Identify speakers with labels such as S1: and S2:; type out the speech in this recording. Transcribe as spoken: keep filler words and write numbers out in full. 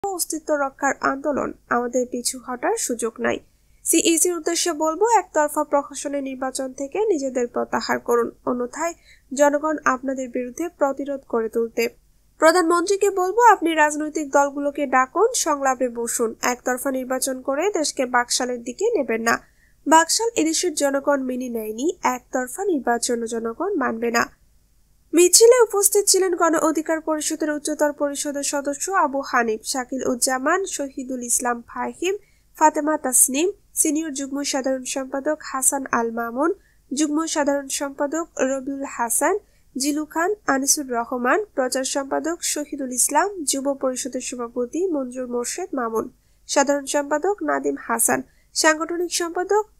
S1: অস্তিত্ব রক্ষার আন্দোলন, আমাদের পিছু হটার সুযোগ নাই। সিইসির উদ্দেশ্যে বলবো, একতরফা প্রশাসনের নির্বাচন থেকে নিজেদের প্রত্যাহার করুন, অন্যথায় জনগণ আপনাদের বিরুদ্ধে প্রতিরোধ করে তুলতে। প্রধানমন্ত্রীকে বলবো, আপনি রাজনৈতিক দলগুলোকে ডাকুন, সংলাপে বসুন। একতরফা নির্বাচন করে দেশকে বাকশালের দিকে নেবেন না। বাকশাল এদেশের জনগণ মেনে নেয়নি, একতরফা নির্বাচন জনগণ মানবে না। মিছিলে উপস্থিত ছিলেন গণ অধিকার পরিষদের উচ্চতর পরিষদের সদস্য আবু হানিফ, শাকিল উজ্জামান, শহীদুল ইসলাম ফাহিম, ফাতেমা তাসনিম, সিনিয়র যুগ্ম সাধারণ সম্পাদক হাসান আল মামুন, যুগ্ম সাধারণ সম্পাদক রবিউল হাসান, জিলু খান, আনিসুর রহমান, প্রচার সম্পাদক শহীদুল ইসলাম, যুব পরিষদের সভাপতি মঞ্জুর মোর্শেদ মামুন, সাধারণ সম্পাদক নাদিম হাসান, সাংগঠনিক সম্পাদক